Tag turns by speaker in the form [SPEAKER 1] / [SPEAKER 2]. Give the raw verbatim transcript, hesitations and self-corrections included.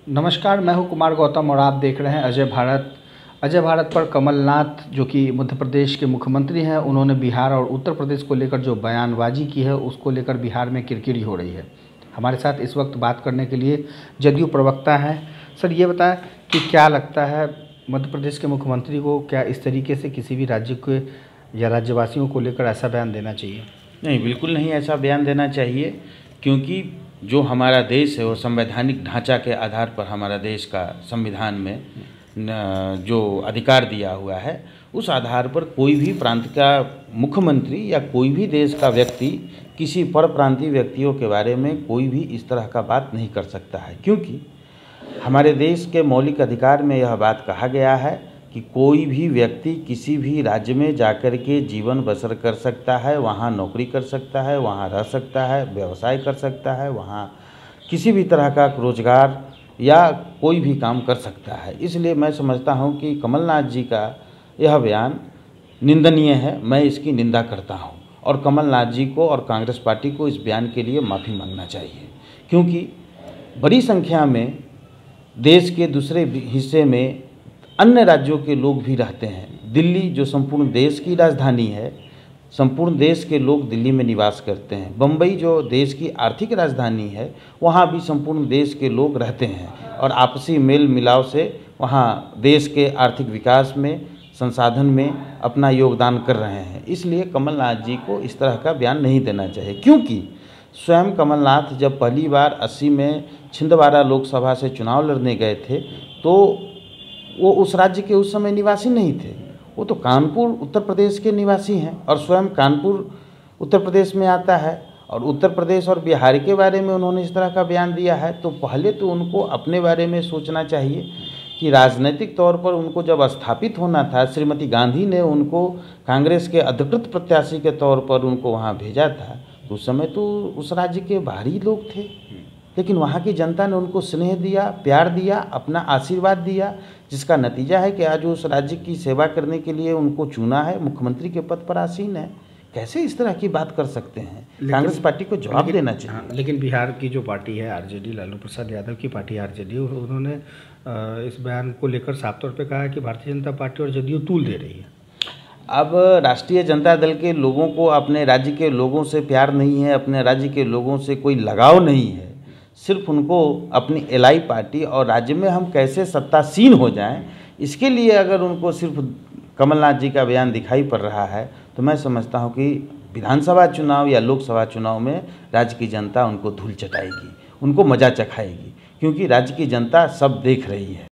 [SPEAKER 1] नमस्कार, मैं हूं कुमार गौतम और आप देख रहे हैं अजय भारत। अजय भारत पर कमलनाथ जो कि मध्य प्रदेश के मुख्यमंत्री हैं, उन्होंने बिहार और उत्तर प्रदेश को लेकर जो बयानबाजी की है उसको लेकर बिहार में किरकिरी हो रही है। हमारे साथ इस वक्त बात करने के लिए जदयू प्रवक्ता हैं। सर, ये बताएं कि क्या लगता है मध्य प्रदेश के मुख्यमंत्री को क्या इस तरीके से किसी भी राज्य के या राज्यवासियों को लेकर ऐसा बयान देना चाहिए?
[SPEAKER 2] नहीं, बिल्कुल नहीं ऐसा बयान देना चाहिए, क्योंकि जो हमारा देश है वो संवैधानिक ढांचा के आधार पर हमारा देश का संविधान में जो अधिकार दिया हुआ है, उस आधार पर कोई भी प्रांत का मुख्यमंत्री या कोई भी देश का व्यक्ति किसी परप्रांतीय व्यक्तियों के बारे में कोई भी इस तरह का बात नहीं कर सकता है। क्योंकि हमारे देश के मौलिक अधिकार में यह बात कहा गया है कि कोई भी व्यक्ति किसी भी राज्य में जाकर के जीवन बसर कर सकता है, वहाँ नौकरी कर सकता है, वहाँ रह सकता है, व्यवसाय कर सकता है, वहाँ किसी भी तरह का रोजगार या कोई भी काम कर सकता है। इसलिए मैं समझता हूँ कि कमलनाथ जी का यह बयान निंदनीय है। मैं इसकी निंदा करता हूँ और कमलनाथ जी को और कांग्रेस पार्टी को इस बयान के लिए माफ़ी मांगना चाहिए, क्योंकि बड़ी संख्या में देश के दूसरे हिस्से में अन्य राज्यों के लोग भी रहते हैं। दिल्ली जो संपूर्ण देश की राजधानी है, संपूर्ण देश के लोग दिल्ली में निवास करते हैं। बम्बई जो देश की आर्थिक राजधानी है, वहाँ भी संपूर्ण देश के लोग रहते हैं और आपसी मेल मिलाव से वहाँ देश के आर्थिक विकास में, संसाधन में अपना योगदान कर रहे हैं। इसलिए कमलनाथ जी को इस तरह का बयान नहीं देना चाहिए, क्योंकि स्वयं कमलनाथ जब पहली बार अस्सी में छिंदवाड़ा लोकसभा से चुनाव लड़ने गए थे तो वो उस राज्य के उस समय निवासी नहीं थे। वो तो कानपुर उत्तर प्रदेश के निवासी हैं और स्वयं कानपुर उत्तर प्रदेश में आता है और उत्तर प्रदेश और बिहार के बारे में उन्होंने इस तरह का बयान दिया है। तो पहले तो उनको अपने बारे में सोचना चाहिए कि राजनीतिक तौर पर उनको जब स्थापित होना था, श्रीमती गांधी ने उनको कांग्रेस के अधिकृत प्रत्याशी के तौर पर उनको वहाँ भेजा था, तो उस समय तो उस राज्य के बाहरी लोग थे, लेकिन वहाँ की जनता ने उनको स्नेह दिया, प्यार दिया, अपना आशीर्वाद दिया, जिसका नतीजा है कि आज उस राज्य की सेवा करने के लिए उनको चुना है, मुख्यमंत्री के पद पर आसीन है। कैसे इस तरह की बात कर सकते हैं? कांग्रेस पार्टी को जवाब देना चाहिए।
[SPEAKER 1] हाँ, लेकिन बिहार की जो पार्टी है आरजेडी, लालू प्रसाद यादव की पार्टी आरजेडी, उन्होंने इस बयान को लेकर साफ तौर पर कहा है कि भारतीय जनता पार्टी और जदयू तूल दे रही है।
[SPEAKER 2] अब राष्ट्रीय जनता दल के लोगों को अपने राज्य के लोगों से प्यार नहीं है, अपने राज्य के लोगों से कोई लगाव नहीं है। सिर्फ उनको अपनी एलाई पार्टी और राज्य में हम कैसे सत्तासीन हो जाएं, इसके लिए अगर उनको सिर्फ कमलनाथ जी का बयान दिखाई पड़ रहा है, तो मैं समझता हूं कि विधानसभा चुनाव या लोकसभा चुनाव में राज्य की जनता उनको धूल चटाएगी, उनको मजा चखाएगी, क्योंकि राज्य की जनता सब देख रही है।